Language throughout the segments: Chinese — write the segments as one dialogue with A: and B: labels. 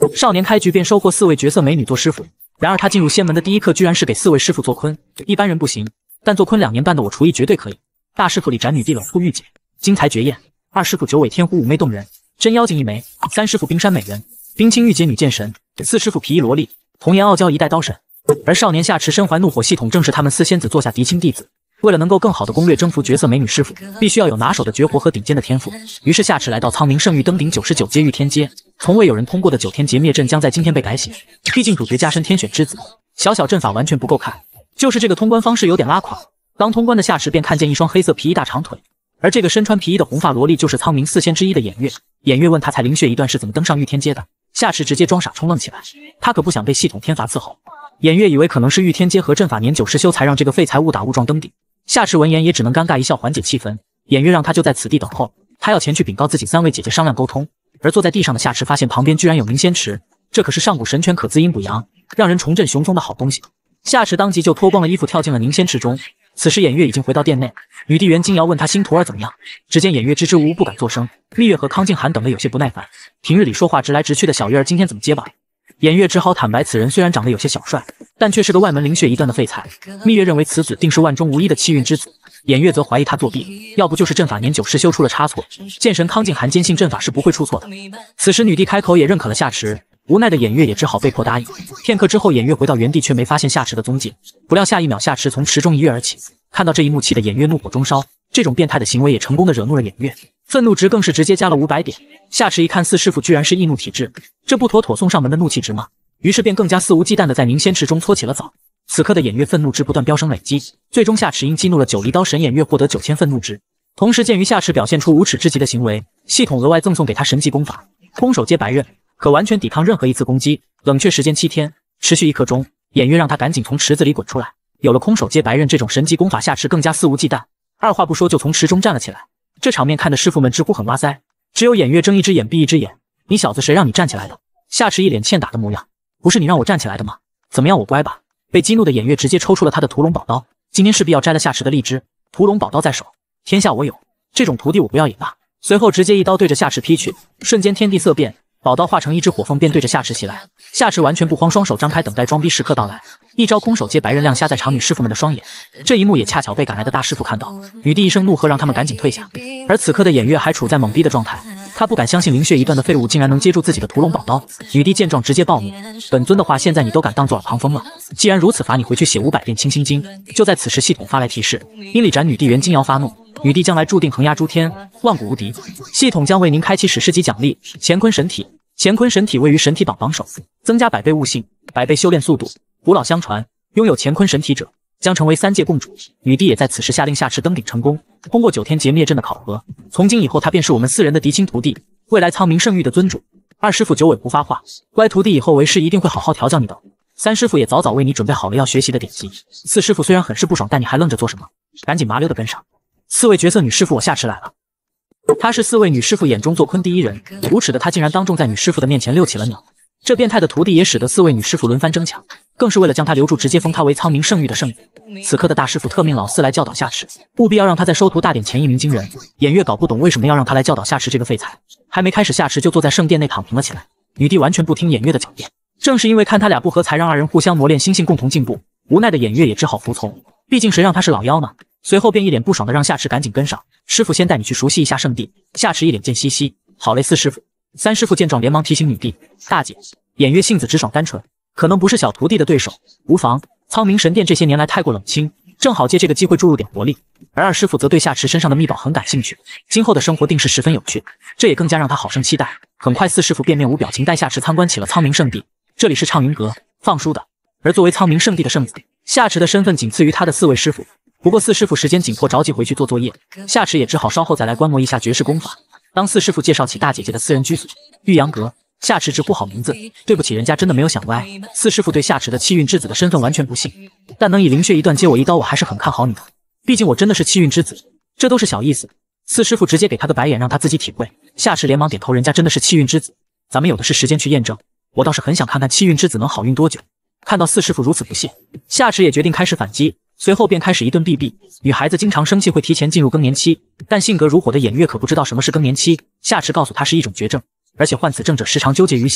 A: 少年开局便收获4位绝色美女做师傅，然而他进入仙门的第一课居然是给4位师傅做坤，一般人不行，但做坤2年半的我厨艺绝对可以。大师傅李斩女帝冷酷御姐，精彩绝艳；二师傅九尾天狐妩媚动人，真妖精一枚；三师傅冰山美人，冰清玉洁女剑神；四师傅皮衣萝莉，童颜傲娇一代刀神。而少年夏池身怀怒火系统，正是他们4仙子座下嫡亲弟子。为了能够更好的攻略征服绝色美女师傅，必须要有拿手的绝活和顶尖的天赋。于是夏池来到苍冥圣域，登顶99阶御天阶。从未有人通过的9天劫灭阵将在今天被改写。毕竟主角加身天选之子，小小阵法完全不够看，就是这个通关方式有点拉垮。刚通关的夏池便看见一双黑色皮衣大长腿，而这个身穿皮衣的红发萝莉就是苍冥4仙之一的偃月。偃月问他才灵血一段是怎么登上御天阶的，夏池直接装傻充愣起来，他可不想被系统天罚伺候。偃月以为可能是御天阶和阵法年久失修才让这个废材误打误撞登顶。夏池闻言也只能尴尬一笑缓解气氛，偃月让他就在此地等候，他要前去禀告自己3位姐姐商量沟通。而坐在地上的夏池发现旁边居然有凝仙池，这可是上古神泉可滋阴补阳，让人重振雄风的好东西。夏池当即就脱光了衣服跳进了凝仙池中。此时偃月已经回到殿内，女帝袁金瑶问他新徒儿怎么样，只见偃月支支吾吾不敢作声。蜜月和康静涵等得有些不耐烦，平日里说话直来直去的小月儿今天怎么结巴？偃月只好坦白，此人虽然长得有些小帅，但却是个外门灵血一段的废材。蜜月认为此子定是万中无一的气运之子，偃月则怀疑他作弊，要不就是阵法年久失修出了差错。剑神康静涵坚信阵法是不会出错的。此时女帝开口也认可了夏池，无奈的偃月也只好被迫答应。片刻之后，偃月回到原地却没发现夏池的踪迹，不料下一秒夏池从池中一跃而起。看到这一幕，气的偃月怒火中烧，这种变态的行为也成功的惹怒了偃月，愤怒值更是直接加了500点。夏池一看4师傅居然是易怒体质，这不妥妥送上门的怒气值吗？于是便更加肆无忌惮的在凝仙池中搓起了澡。此刻的偃月愤怒值不断飙升累积，最终夏池因激怒了9离刀神偃月获得9000愤怒值。同时鉴于夏池表现出无耻至极的行为，系统额外赠送给他神级功法空手接白刃，可完全抵抗任何一次攻击，冷却时间7天，持续1刻钟。偃月让他赶紧从池子里滚出来。有了空手接白刃这种神级功法，夏池更加肆无忌惮，二话不说就从池中站了起来。这场面看得师傅们直呼很哇塞，只有偃月睁一只眼闭一只眼。你小子谁让你站起来的？夏池一脸欠打的模样，不是你让我站起来的吗？怎么样，我乖吧？被激怒的偃月直接抽出了他的屠龙宝刀，今天势必要摘了夏池的荔枝。屠龙宝刀在手，天下我有，这种徒弟我不要也罢。随后直接一刀对着夏池劈去，瞬间天地色变，宝刀化成一只火凤便对着夏池袭来。夏池完全不慌，双手张开等待装逼时刻到来，一招空手接白刃亮瞎在场女师傅们的双眼。这一幕也恰巧被赶来的大师傅看到，女帝一声怒喝让他们赶紧退下。而此刻的偃月还处在懵逼的状态，他不敢相信灵血一段的废物竟然能接住自己的屠龙宝刀。女帝见状直接暴怒，本尊的话现在你都敢当做耳旁风了，既然如此，罚你回去写500遍清心经。就在此时，系统发来提示，因力斩女帝袁金瑶发怒，女帝将来注定横压诸天，万古无敌。系统将为您开启史诗级奖励乾坤神体。乾坤神体位于神体榜榜首，增加100倍悟性，100倍修炼速度。古老相传，拥有乾坤神体者将成为3界共主。女帝也在此时下令夏池登顶成功，通过9天劫灭阵的考核，从今以后他便是我们4人的嫡亲徒弟，未来苍冥圣域的尊主。二师傅九尾不发话，乖徒弟以后为师一定会好好调教你的。三师傅也早早为你准备好了要学习的典籍。四师傅虽然很是不爽，但你还愣着做什么？赶紧麻溜的跟上。4位绝色女师傅，我夏池来了。她是4位女师傅眼中做坤第一人，无耻的她竟然当众在女师傅的面前溜起了鸟。这变态的徒弟也使得4位女师傅轮番争抢，更是为了将她留住，直接封她为苍冥圣域的圣子。此刻的大师傅特命老4来教导夏池，务必要让他在收徒大典前一鸣惊人。偃月搞不懂为什么要让他来教导夏池这个废材，还没开始，夏池就坐在圣殿内躺平了起来。女帝完全不听偃月的狡辩，正是因为看他俩不和，才让2人互相磨练心性，共同进步。无奈的偃月也只好服从，毕竟谁让他是老妖呢？随后便一脸不爽的让夏池赶紧跟上，师傅先带你去熟悉一下圣地。夏池一脸贱兮兮，好嘞，4师傅。3师傅见状连忙提醒女帝，大姐，偃月性子直爽单纯，可能不是小徒弟的对手，无妨。苍冥神殿这些年来太过冷清，正好借这个机会注入点活力。而2师傅则对夏池身上的秘宝很感兴趣，今后的生活定是十分有趣，这也更加让他好生期待。很快4师傅便面无表情带夏池参观起了苍冥圣地，这里是畅云阁放书的。而作为苍冥圣地的圣子，夏池的身份仅次于他的4位师傅。不过4师傅时间紧迫，着急回去做作业，夏池也只好稍后再来观摩一下绝世功法。当4师傅介绍起大姐姐的私人居所玉阳阁，夏池直呼好名字，对不起，人家真的没有想歪。4师傅对夏池的气运之子的身份完全不信，但能以灵血一段接我一刀，我还是很看好你的，毕竟我真的是气运之子，这都是小意思。4师傅直接给他个白眼，让他自己体会。夏池连忙点头，人家真的是气运之子，咱们有的是时间去验证，我倒是很想看看气运之子能好运多久。看到4师傅如此不屑，夏池也决定开始反击，随后便开始一顿逼逼。女孩子经常生气会提前进入更年期，但性格如火的偃月可不知道什么是更年期。夏池告诉她是一种绝症，而且患此症者时常纠结于心，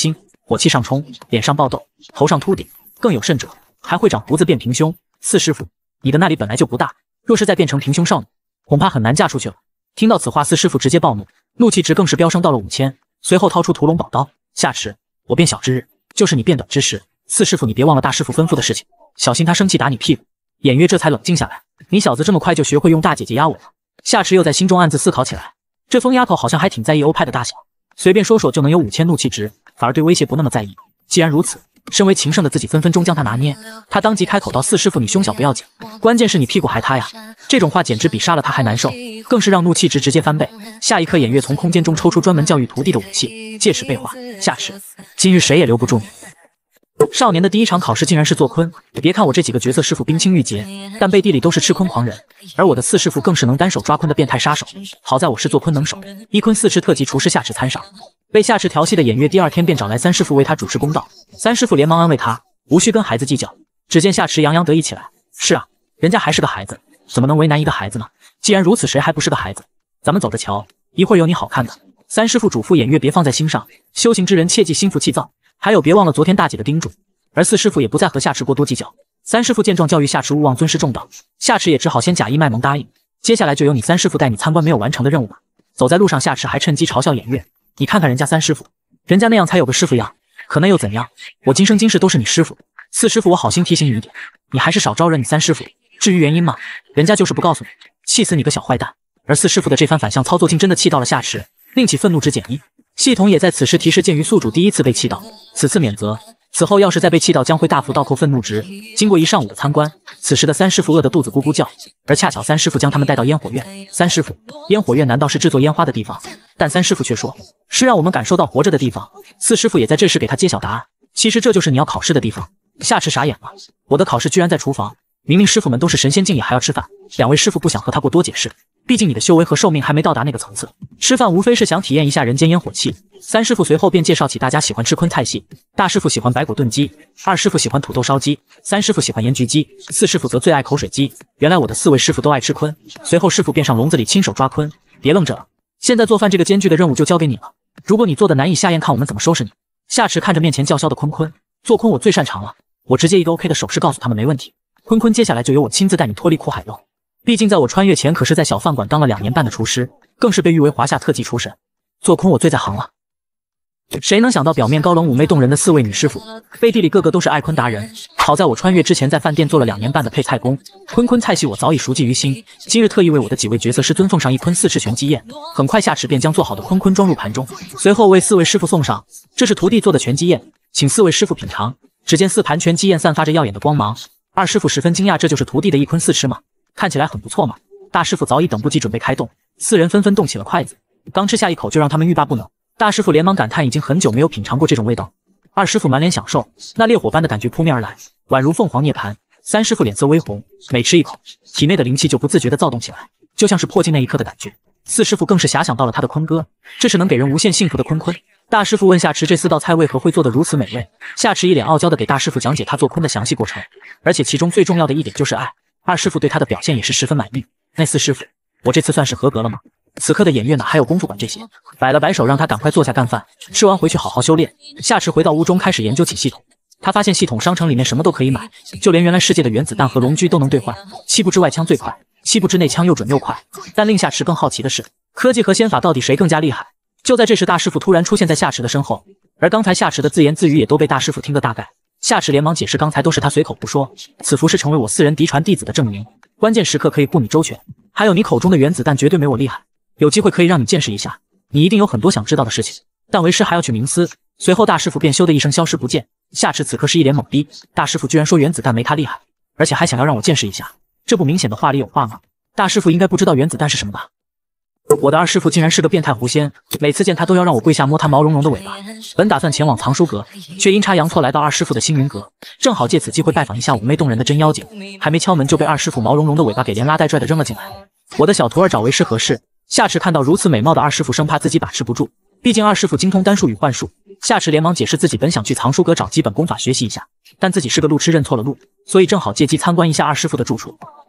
A: 火气上冲，脸上爆痘，头上秃顶，更有甚者，还会长胡子变平胸。四师傅，你的那里本来就不大，若是再变成平胸少女，恐怕很难嫁出去了。听到此话，四师傅直接暴怒，怒气值更是飙升到了5000，随后掏出屠龙宝刀，下池，我变小之日，就是你变短之时。四师傅，你别忘了大师傅吩咐的事情，小心他生气打你屁股。偃月这才冷静下来，你小子这么快就学会用大姐姐压我了。夏池又在心中暗自思考起来，这疯丫头好像还挺在意欧派的大小，随便说说就能有5000怒气值，反而对威胁不那么在意。既然如此，身为情圣的自己分分钟将他拿捏。他当即开口道：“四师傅，你胸小不要紧，关键是你屁股还塌呀。”这种话简直比杀了他还难受，更是让怒气值直接翻倍。下一刻，偃月从空间中抽出专门教育徒弟的武器，戒尺背话：“夏池，今日谁也留不住你。”少年的第一场考试竟然是做鲲，别看我这几个角色师傅冰清玉洁，但背地里都是吃鲲狂人，而我的四师傅更是能单手抓鲲的变态杀手。好在我是做鲲能手，一鲲4翅特级厨师夏池参上。被夏池调戏的偃月第二天便找来三师傅为他主持公道，三师傅连忙安慰他，无需跟孩子计较。只见夏池洋洋得意起来，是啊，人家还是个孩子，怎么能为难一个孩子呢？既然如此，谁还不是个孩子？咱们走着瞧，一会儿有你好看的。三师傅嘱咐偃月别放在心上，修行之人切忌心浮气躁，还有别忘了昨天大姐的叮嘱。而四师傅也不再和夏池过多计较。三师傅见状教育夏池勿忘尊师重道，夏池也只好先假意卖萌答应。接下来就由你三师傅带你参观没有完成的任务吧。走在路上，夏池还趁机嘲笑偃月，你看看人家三师傅，人家那样才有个师傅样，可那又怎样？我今生今世都是你师傅。四师傅，我好心提醒你一点，你还是少招惹你三师傅。至于原因嘛，人家就是不告诉你，气死你个小坏蛋。而四师傅的这番反向操作竟真的气到了夏池，令其愤怒值减1。系统也在此时提示，鉴于宿主第一次被气到，此次免责，此后要是再被气到，将会大幅倒扣愤怒值。经过一上午的参观，此时的三师傅饿得肚子咕咕叫，而恰巧三师傅将他们带到烟火院。三师傅，烟火院难道是制作烟花的地方？但三师傅却说是让我们感受到活着的地方。四师傅也在这时给他揭晓答案，其实这就是你要考试的地方。夏池傻眼了，我的考试居然在厨房，明明师傅们都是神仙境也还要吃饭，两位师傅不想和他过多解释，毕竟你的修为和寿命还没到达那个层次，吃饭无非是想体验一下人间烟火气。三师傅随后便介绍起大家喜欢吃昆菜系，大师傅喜欢白果炖鸡，二师傅喜欢土豆烧鸡，三师傅喜欢盐焗鸡，四师傅则最爱口水鸡。原来我的4位师傅都爱吃昆。随后师傅便上笼子里亲手抓昆，别愣着了，现在做饭这个艰巨的任务就交给你了，如果你做的难以下咽，看我们怎么收拾你。夏池看着面前叫嚣的昆，做昆我最擅长了，我直接一个 OK 的手势告诉他们没问题。昆，接下来就由我亲自带你脱离苦海喽。毕竟在我穿越前可是在小饭馆当了2年半的厨师，更是被誉为华夏特级厨神，做昆我最在行了。谁能想到表面高冷妩媚动人的4位女师傅，背地里个个都是爱昆达人。好在我穿越之前在饭店做了2年半的配菜工，昆菜系我早已熟记于心。今日特意为我的几位角色师尊奉上一昆4翅全鸡宴，很快夏池便将做好的昆装入盘中，随后为4位师傅送上。这是徒弟做的全鸡宴，请4位师傅品尝。只见4盘全鸡宴散发着耀眼的光芒，二师傅十分惊讶，这就是徒弟的一昆4翅吗？看起来很不错嘛。大师傅早已等不及准备开动，4人纷纷动起了筷子，刚吃下一口就让他们欲罢不能。大师傅连忙感叹已经很久没有品尝过这种味道，二师傅满脸享受，那烈火般的感觉扑面而来，宛如凤凰涅槃。三师傅脸色微红，每吃一口，体内的灵气就不自觉地躁动起来，就像是破镜那一刻的感觉。四师傅更是遐想到了他的昆哥，这是能给人无限幸福的昆。大师傅问夏池这4道菜为何会做得如此美味，夏池一脸傲娇地给大师傅讲解他做昆的详细过程，而且其中最重要的一点就是爱。二师傅对他的表现也是十分满意。那4师傅，我这次算是合格了吗？此刻的偃月哪还有功夫管这些，摆了摆手让他赶快坐下干饭，吃完回去好好修炼。夏池回到屋中开始研究起系统，他发现系统商城里面什么都可以买，就连原来世界的原子弹和龙驹都能兑换。七步之外枪最快，7步之内枪又准又快。但令夏池更好奇的是，科技和仙法到底谁更加厉害？就在这时，大师傅突然出现在夏池的身后，而刚才夏池的自言自语也都被大师傅听个大概。夏池连忙解释，刚才都是他随口胡说，此符是成为我4人嫡传弟子的证明，关键时刻可以护你周全。还有你口中的原子弹绝对没我厉害，有机会可以让你见识一下，你一定有很多想知道的事情，但为师还要去冥思。随后大师傅便咻的一声消失不见。夏池此刻是一脸懵逼，大师傅居然说原子弹没他厉害，而且还想要让我见识一下，这不明显的话里有话吗？大师傅应该不知道原子弹是什么吧？我的二师傅竟然是个变态狐仙，每次见他都要让我跪下摸他毛茸茸的尾巴。本打算前往藏书阁，却阴差阳错来到二师傅的星云阁，正好借此机会拜访一下妩媚动人的真妖精，还没敲门就被二师傅毛茸茸的尾巴给连拉带拽的扔了进来。我的小徒儿找为师何事？夏池看到如此美貌的二师傅，生怕自己把持不住，毕竟二师傅精通丹术与幻术。夏池连忙解释自己本想去藏书阁找基本功法学习一下，但自己是个路痴认错了路，所以正好借机参观一下二师傅的住处。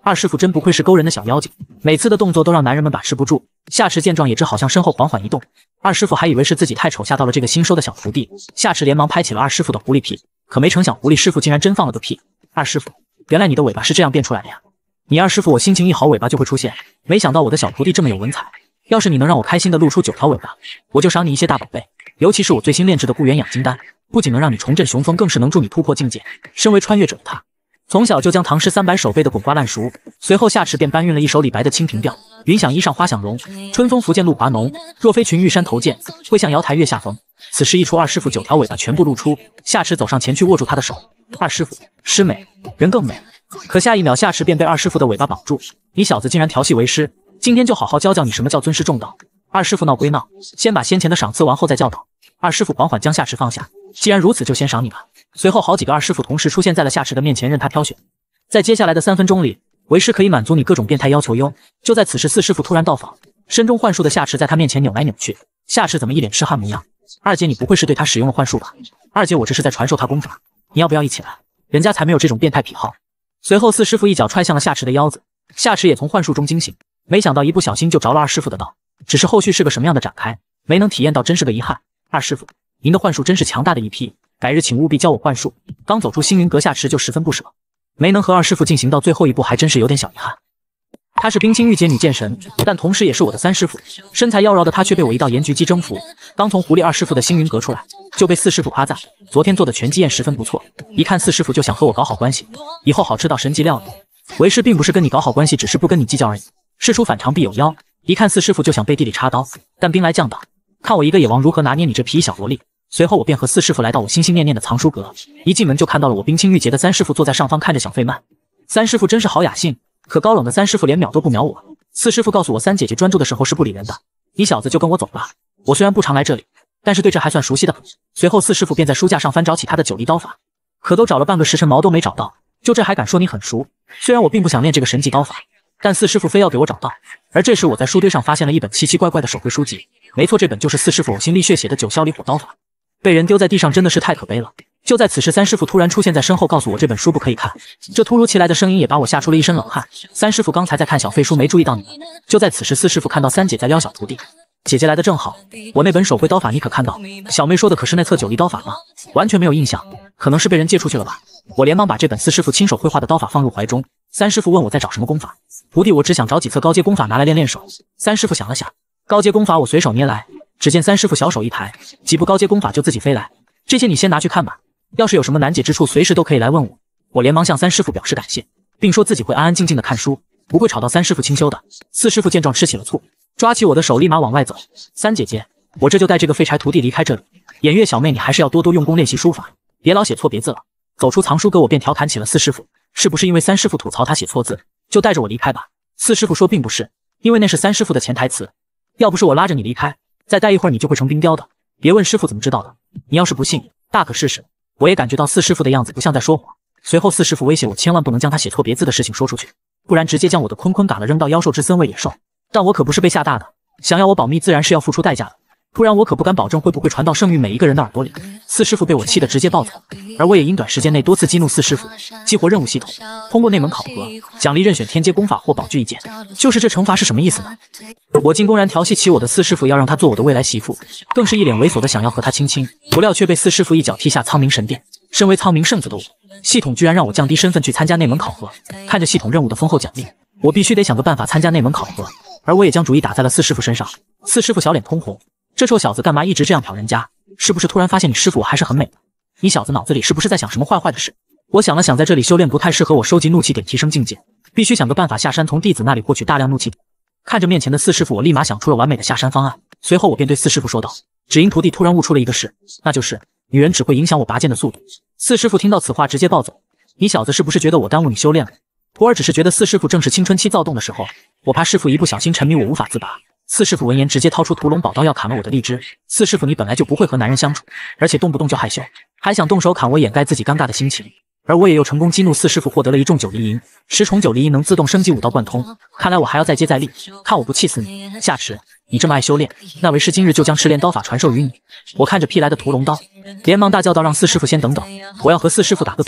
A: 二师傅真不愧是勾人的小妖精，每次的动作都让男人们把持不住。夏池见状也只好向身后缓缓移动。二师傅还以为是自己太丑吓到了这个新收的小徒弟，夏池连忙拍起了二师傅的狐狸屁，可没成想狐狸师傅竟然真放了个屁。二师傅，原来你的尾巴是这样变出来的呀！你二师傅我心情一好尾巴就会出现，没想到我的小徒弟这么有文采。要是你能让我开心的露出9条尾巴，我就赏你一些大宝贝，尤其是我最新炼制的固元养精丹，不仅能让你重振雄风，更是能助你突破境界。身为穿越者的他，从小就将唐诗300首背得滚瓜烂熟，随后夏池便搬运了一首李白的《清平调》：云想衣上花想容，春风拂槛露华浓。若非群玉山头见，会向瑶台月下逢。此时一出，二师傅9条尾巴全部露出。夏池走上前去握住他的手，二师傅，诗美，人更美。可下一秒，夏池便被二师傅的尾巴绑住。你小子竟然调戏为师，今天就好好教教你什么叫尊师重道。二师傅闹归闹，先把先前的赏赐完后再教导。二师傅缓缓将夏池放下，既然如此，就先赏你吧。随后好几个二师傅同时出现在了夏池的面前，任他挑选。在接下来的3分钟里，为师可以满足你各种变态要求哟。就在此时，四师傅突然到访，身中幻术的夏池在他面前扭来扭去。夏池怎么一脸痴汉模样？二姐，你不会是对他使用了幻术吧？二姐，我这是在传授他功法，你要不要一起来？人家才没有这种变态癖好。随后四师傅一脚踹向了夏池的腰子，夏池也从幻术中惊醒，没想到一不小心就着了二师傅的道，只是后续是个什么样的展开，没能体验到，真是个遗憾。二师傅，您的幻术真是强大的一批，改日请务必教我幻术。刚走出星云阁，夏池就十分不舍，没能和二师傅进行到最后一步，还真是有点小遗憾。他是冰清玉洁女剑神，但同时也是我的三师傅，身材妖娆的他却被我一道盐焗鸡征服。刚从狐狸二师傅的星云阁出来，就被四师傅夸赞昨天做的全鸡宴十分不错，一看四师傅就想和我搞好关系，以后好吃到神级料理。为师并不是跟你搞好关系，只是不跟你计较而已。事出反常必有妖，一看四师傅就想背地里插刀，但兵来将挡，看我一个野王如何拿捏你这皮衣小萝莉。随后我便和四师傅来到我心心念念的藏书阁，一进门就看到了我冰清玉洁的三师傅坐在上方看着小费曼。三师傅真是好雅兴，可高冷的三师傅连秒都不秒我。四师傅告诉我，三姐姐专注的时候是不理人的，你小子就跟我走吧。我虽然不常来这里，但是对这还算熟悉的很。随后四师傅便在书架上翻找起他的9离刀法，可都找了半个时辰毛都没找到，就这还敢说你很熟？虽然我并不想练这个神级刀法，但四师傅非要给我找到。而这时我在书堆上发现了一本奇奇怪怪的手绘书籍，没错，这本就是四师傅呕心沥血写的9霄离火刀法。被人丢在地上真的是太可悲了。就在此时，三师傅突然出现在身后，告诉我这本书不可以看。这突如其来的声音也把我吓出了一身冷汗。三师傅刚才在看小废书，没注意到你们。就在此时，四师傅看到三姐在撩小徒弟，姐姐来的正好，我那本手绘刀法你可看到？小妹说的可是那册9离刀法吗？完全没有印象，可能是被人借出去了吧。我连忙把这本四师傅亲手绘画的刀法放入怀中。三师傅问我在找什么功法，徒弟我只想找几册高阶功法拿来练练手。三师傅想了想，高阶功法我随手捏来。只见三师傅小手一抬，几部高阶功法就自己飞来。这些你先拿去看吧，要是有什么难解之处，随时都可以来问我。我连忙向三师傅表示感谢，并说自己会安安静静的看书，不会吵到三师傅清修的。四师傅见状吃起了醋，抓起我的手立马往外走。三姐姐，我这就带这个废柴徒弟离开这里。偃月小妹，你还是要多多用功练习书法，别老写错别字了。走出藏书阁，我便调侃起了四师傅，是不是因为三师傅吐槽他写错字，就带着我离开吧？四师傅说并不是，因为那是三师傅的潜台词，要不是我拉着你离开，再待一会儿你就会成冰雕的。别问师傅怎么知道的，你要是不信，大可试试。我也感觉到四师傅的样子不像在说谎。随后四师傅威胁我，千万不能将他写错别字的事情说出去，不然直接将我的坤坤嘎了扔到妖兽之森喂野兽。但我可不是被吓大的，想要我保密自然是要付出代价的，不然我可不敢保证会不会传到圣域每一个人的耳朵里。四师傅被我气得直接暴走，而我也因短时间内多次激怒四师傅。激活任务系统，通过内门考核，奖励任选天阶功法或宝具一件。就是这惩罚是什么意思呢？我竟公然调戏起我的四师傅，要让他做我的未来媳妇，更是一脸猥琐的想要和他亲亲，不料却被四师傅一脚踢下苍冥神殿。身为苍冥圣子的我，系统居然让我降低身份去参加内门考核。看着系统任务的丰厚奖励，我必须得想个办法参加内门考核。而我也将主意打在了四师傅身上。四师傅小脸通红，这臭小子干嘛一直这样瞟人家？是不是突然发现你师傅我还是很美的？你小子脑子里是不是在想什么坏坏的事？我想了想，在这里修炼不太适合我收集怒气点提升境界，必须想个办法下山，从弟子那里获取大量怒气点。看着面前的四师傅，我立马想出了完美的下山方案。随后我便对四师傅说道，只因徒弟突然悟出了一个事，那就是女人只会影响我拔剑的速度。四师傅听到此话直接暴走，你小子是不是觉得我耽误你修炼了？徒儿只是觉得四师傅正是青春期躁动的时候，我怕师傅一不小心沉迷我无法自拔。四师傅闻言直接掏出屠龙宝刀要砍了我的荔枝。四师傅你本来就不会和男人相处，而且动不动就害羞，还想动手砍我掩盖自己尴尬的心情。而我也又成功激怒四师傅，获得了一众9离银，10重9离银能自动升级5道贯通。看来我还要再接再厉，看我不气死你！夏池，你这么爱修炼，那为师今日就将赤炼刀法传授于你。我看着劈来的屠龙刀，连忙大叫道：让四师傅先等等，我要和四师傅打个赌，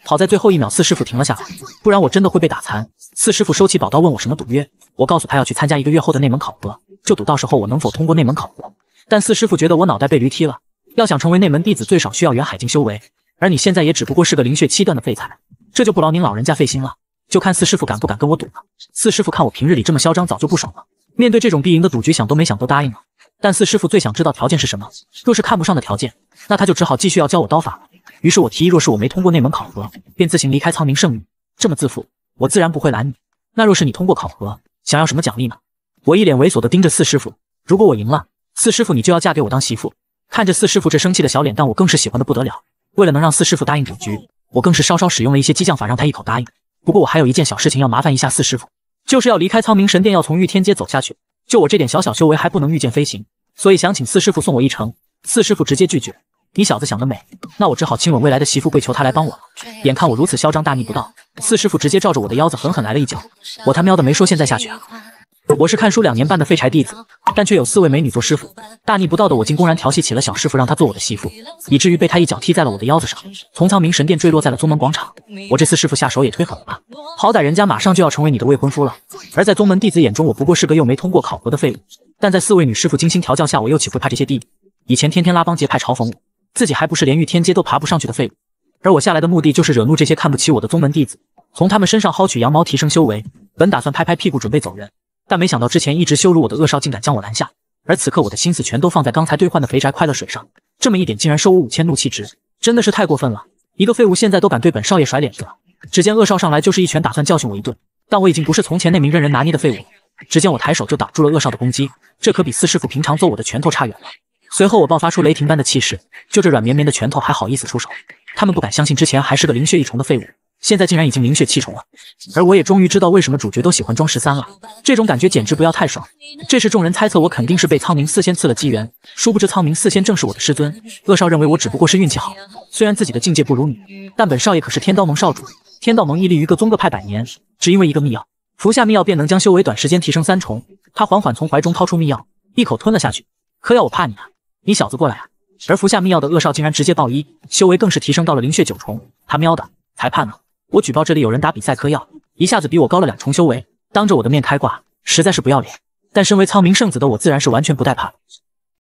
A: 好在最后一秒四师傅停了下来，不然我真的会被打残。四师傅收起宝刀问我什么赌约，我告诉他要去参加1个月后的内门考核，就赌到时候我能否通过内门考核。但四师傅觉得我脑袋被驴踢了，要想成为内门弟子最少需要远海境修为，而你现在也只不过是个灵血7段的废材，这就不劳您老人家费心了。就看四师傅敢不敢跟我赌了。四师傅看我平日里这么嚣张，早就不爽了，面对这种必赢的赌局，想都没想都答应了。但四师傅最想知道条件是什么，若是看不上的条件，那他就只好继续要教我刀法了。于是我提议，若是我没通过内门考核，便自行离开苍冥圣域，这么自负，我自然不会拦你。那若是你通过考核，想要什么奖励呢？我一脸猥琐地盯着四师傅，如果我赢了，四师傅你就要嫁给我当媳妇。看着四师傅这生气的小脸蛋，我更是喜欢的不得了。为了能让四师傅答应赌局，我更是稍稍使用了一些激将法，让他一口答应。不过我还有一件小事情要麻烦一下四师傅，就是要离开苍冥神殿，要从御天阶走下去。就我这点小小修为还不能御剑飞行，所以想请四师傅送我一程。四师傅直接拒绝，你小子想得美，那我只好亲吻未来的媳妇，跪求他来帮我了。眼看我如此嚣张大逆不道，四师傅直接照着我的腰子狠狠来了一脚，我他喵的没说现在下去啊！我是看书2年半的废柴弟子，但却有4位美女做师傅，大逆不道的我竟公然调戏起了小师傅，让她做我的媳妇，以至于被他一脚踢在了我的腰子上，从苍冥神殿坠落在了宗门广场。我这次师傅下手也忒狠了吧，好歹人家马上就要成为你的未婚夫了，而在宗门弟子眼中，我不过是个又没通过考核的废物。但在4位女师傅精心调教下，我又岂会怕这些弟弟？以前天天拉帮结派嘲讽我，自己还不是连御天阶都爬不上去的废物。而我下来的目的就是惹怒这些看不起我的宗门弟子，从他们身上薅取羊毛，提升修为。本打算拍拍屁股准备走人，但没想到之前一直羞辱我的恶少竟敢将我拦下，而此刻我的心思全都放在刚才兑换的肥宅快乐水上，这么一点竟然收我5000怒气值，真的是太过分了！一个废物现在都敢对本少爷甩脸子了。只见恶少上来就是一拳，打算教训我一顿，但我已经不是从前那名任人拿捏的废物。只见我抬手就挡住了恶少的攻击，这可比四师傅平常揍我的拳头差远了。随后我爆发出雷霆般的气势，就这软绵绵的拳头还好意思出手？他们不敢相信之前还是个灵血1重的废物，现在竟然已经灵血7重了。而我也终于知道为什么主角都喜欢装13了，这种感觉简直不要太爽。这时众人猜测我肯定是被苍冥4仙赐了机缘，殊不知苍冥4仙正是我的师尊。恶少认为我只不过是运气好，虽然自己的境界不如你，但本少爷可是天道盟少主，天道盟屹立于各宗各派100年，只因为一个秘药，服下秘药便能将修为短时间提升3重。他缓缓从怀中掏出秘药，一口吞了下去。嗑药我怕你啊，你小子过来啊！而服下秘药的恶少竟然直接爆1，修为更是提升到了灵血9重。他喵的，裁判呢？我举报这里有人打比赛嗑药，一下子比我高了2重修为，当着我的面开挂，实在是不要脸。但身为苍冥圣子的我自然是完全不带怕的。